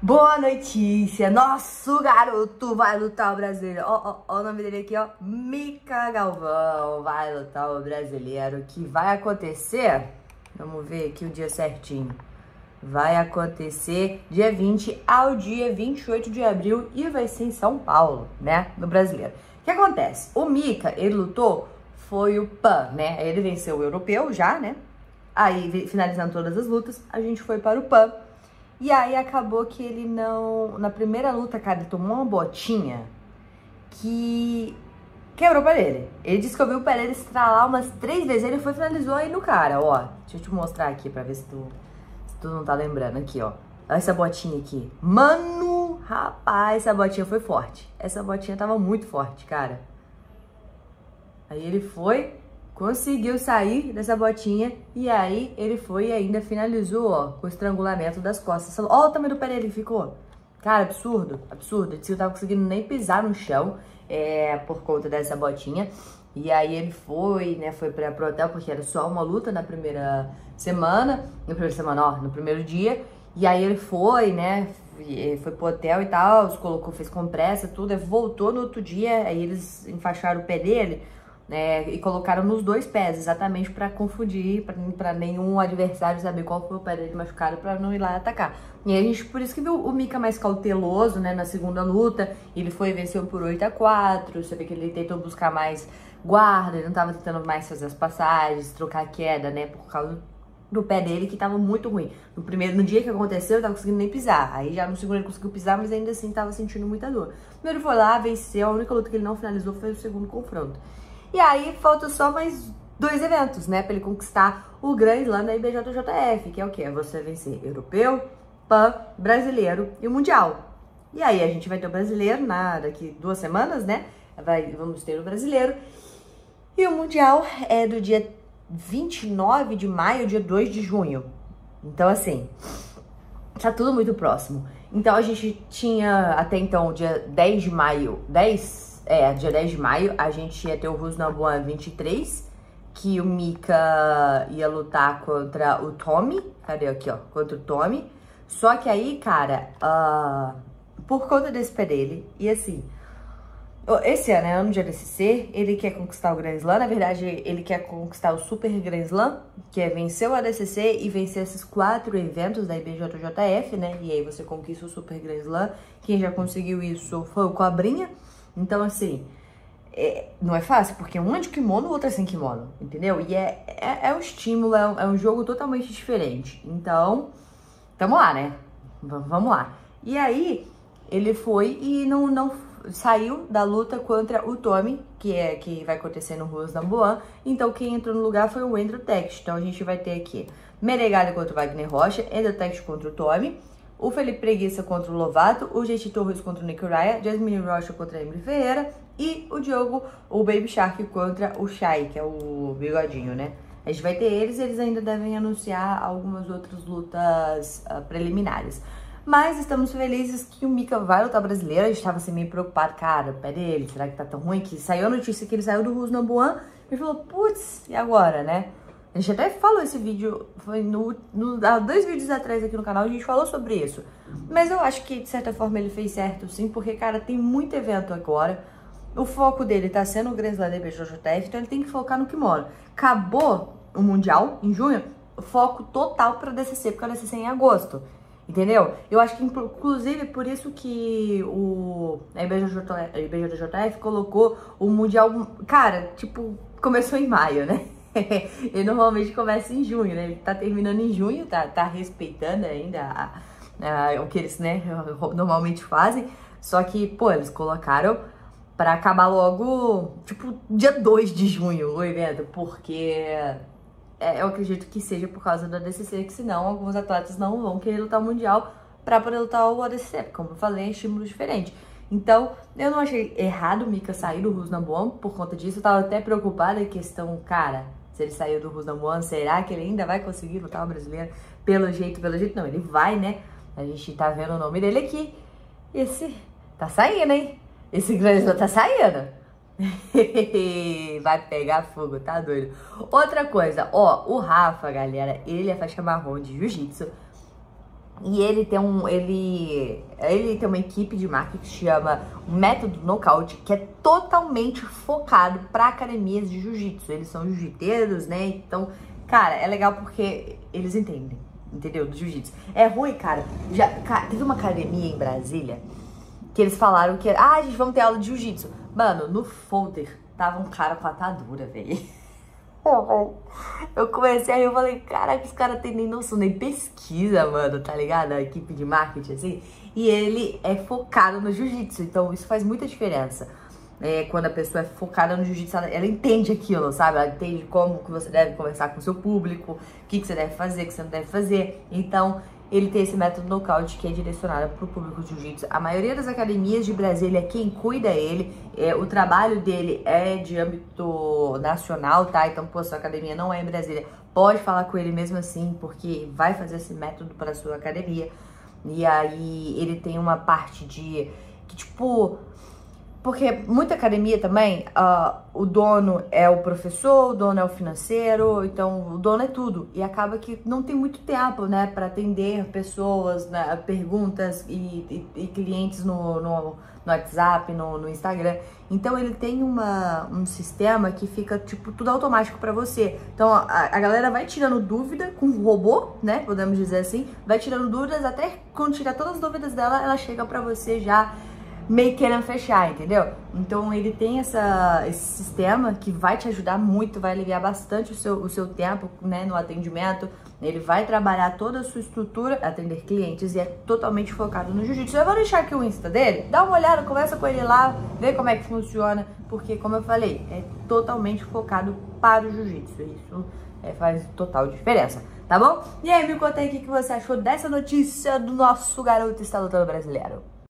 Boa notícia! Nosso garoto vai lutar o brasileiro. Ó, o nome dele aqui, ó. Mika Galvão vai lutar o brasileiro. Que vai acontecer. Vamos ver aqui o dia certinho. Vai acontecer dia 20 ao dia 28 de abril e vai ser em São Paulo, né? No brasileiro. O que acontece? O Mika, ele lutou, foi o PAN, né? Ele venceu o europeu já, né? Aí, finalizando todas as lutas, a gente foi para o PAN. E aí acabou que ele não... Na primeira luta, cara, ele tomou uma botinha que quebrou o pé dele. Ele disse que eu vi o pé dele estralar umas 3 vezes. Ele foi e finalizou aí no cara, ó. Deixa eu te mostrar aqui pra ver se tu não tá lembrando. Aqui, ó. Olha essa botinha aqui. Mano, rapaz, essa botinha foi forte. Essa botinha tava muito forte, cara. Aí ele foi... Conseguiu sair dessa botinha e aí ele foi e ainda finalizou, ó, com o estrangulamento das costas. Ó o tamanho do pé dele que ficou. Cara, absurdo, absurdo. Ele não tava conseguindo nem pisar no chão por conta dessa botinha. E aí ele foi, né, foi pro hotel porque era só uma luta na primeira semana. No primeiro dia. E aí ele foi, né, foi pro hotel e tal, fez compressa, tudo. Aí voltou no outro dia, aí eles enfaixaram o pé dele. E colocaram nos 2 pés, exatamente para confundir, para nenhum adversário saber qual foi o pé dele machucado, para não ir lá atacar. E aí a gente, por isso que viu o Mika mais cauteloso, né, na segunda luta. Ele foi e venceu por 8-4, você vê que ele tentou buscar mais guarda, ele não tava tentando mais fazer as passagens, trocar a queda, né, por causa do pé dele, que tava muito ruim. No dia que aconteceu, ele tava conseguindo nem pisar. Aí já no segundo ele conseguiu pisar, mas ainda assim tava sentindo muita dor. Primeiro ele foi lá, venceu, a única luta que ele não finalizou foi o segundo confronto. E aí, falta só mais 2 eventos, né? Pra ele conquistar o Grand Slam da IBJJF, que é o quê? É você vencer europeu, PAN, brasileiro e o mundial. E aí, a gente vai ter o brasileiro daqui 2 semanas, né? Vamos ter o brasileiro. E o mundial é do dia 29 de maio ao dia 2 de junho. Então, assim, tá tudo muito próximo. Então, a gente tinha até então, dia 10 de maio, dia 10 de maio, a gente ia ter o Rusnambuan 23, que o Mika ia lutar contra o Tommy. Cadê aqui, ó? Contra o Tommy. Só que aí, cara, por conta desse pé dele, e assim, esse ano é ano de ADCC, ele quer conquistar o Grand Slam, na verdade, ele quer conquistar o Super Grand Slam, que é vencer o ADCC e vencer esses 4 eventos da IBJJF, né? E aí você conquista o Super Grand Slam. Quem já conseguiu isso foi o Cobrinha. Então, assim, não é fácil, porque um é de kimono, o outro é sem kimono, entendeu? E é um estímulo, é um jogo totalmente diferente. Então, tamo lá, né? Vamos lá. E aí, ele foi e não saiu da luta contra o Tommy, que vai acontecer no Rusnambuan. Então, quem entrou no lugar foi o Andrew Text. Então, a gente vai ter aqui Meregalha contra o Wagner Rocha, Andrew Text contra o Tommy, o Felipe Preguiça contra o Lovato, o JT Torres contra o Nick Raya, Jasmine Rocha contra a Emily Ferreira e o Diogo, o Baby Shark contra o Shai, que é o bigodinho, né? A gente vai ter eles ainda devem anunciar algumas outras lutas preliminares. Mas estamos felizes que o Mika vai lutar brasileiro. A gente tava assim meio preocupado, cara, o pé dele, será que tá tão ruim? Que saiu a notícia que ele saiu do Rusnambuan e falou, putz, e agora, né? A gente até falou esse vídeo, foi há 2 vídeos atrás aqui no canal, a gente falou sobre isso. Mas eu acho que, de certa forma, ele fez certo, sim, porque, cara, tem muito evento agora. O foco dele tá sendo o Grand Slam da IBJJF, então ele tem que focar no kimono. Acabou o Mundial, em junho, foco total pra DCC, porque a DCC é em agosto, entendeu? Eu acho que, inclusive, por isso que a IBJJF colocou o Mundial, cara, tipo, começou em maio, né? Ele normalmente começa em junho, né? Ele tá terminando em junho, tá respeitando ainda o que eles, né, normalmente fazem. Só que, pô, eles colocaram pra acabar logo, tipo, dia 2 de junho o evento, porque eu acredito que seja por causa da ADCC, que senão alguns atletas não vão querer lutar o Mundial pra poder lutar o ADCC, como eu falei, é estímulo diferente. Então, eu não achei errado o Mika sair do Rusnambuan por conta disso. Eu tava até preocupada em questão, cara, se ele saiu do Rusnambuan, será que ele ainda vai conseguir lutar o brasileiro? Pelo jeito, não, ele vai, né? A gente tá vendo o nome dele aqui. Esse tá saindo, hein? Esse grande tá saindo. Vai pegar fogo, tá doido? Outra coisa, ó, o Rafa, galera, ele é faixa marrom de jiu-jitsu. E ele tem uma equipe de marketing que se chama Método Nocaute, que é totalmente focado para academias de jiu-jitsu. Eles são jiu-jiteiros, né? Então, cara, é legal porque eles entendem, entendeu? Do jiu-jitsu. É ruim, cara. Teve uma academia em Brasília que eles falaram que, a gente, vamos ter aula de jiu-jitsu. Mano, no folder tava um cara com atadura, velho. Eu comecei aí, eu falei, caraca, esse cara tem nem noção, nem pesquisa, mano, tá ligado? A equipe de marketing, assim. E ele é focado no jiu-jitsu, então isso faz muita diferença. Quando a pessoa é focada no jiu-jitsu, ela entende aquilo, sabe? Ela entende como que você deve conversar com o seu público, o que você deve fazer, o que você não deve fazer. Então, ele tem esse método nocaute que é direcionado para o público de jiu-jitsu. A maioria das academias de Brasília, quem cuida é ele. O trabalho dele é de âmbito nacional, tá? Então, pô, sua academia não é em Brasília, pode falar com ele mesmo assim, porque vai fazer esse método para a sua academia. E aí, ele tem uma parte de... que, tipo... Porque muita academia também, o dono é o professor, o dono é o financeiro, então o dono é tudo. E acaba que não tem muito tempo, né, para atender pessoas, né, perguntas e clientes no WhatsApp, no Instagram. Então ele tem um sistema que fica, tipo, tudo automático para você. Então a galera vai tirando dúvida com o robô, né, podemos dizer assim, vai tirando dúvidas, até quando tirar todas as dúvidas dela, ela chega para você já meio querendo fechar, entendeu? Então ele tem esse sistema que vai te ajudar muito, vai aliviar bastante o seu tempo, né, no atendimento. Ele vai trabalhar toda a sua estrutura, atender clientes, e é totalmente focado no jiu-jitsu. Eu vou deixar aqui o Insta dele, dá uma olhada, conversa com ele lá, vê como é que funciona, porque, como eu falei, é totalmente focado para o jiu-jitsu. Isso faz total diferença, tá bom? E aí, me conta aí o que você achou dessa notícia do nosso garoto está lutando brasileiro.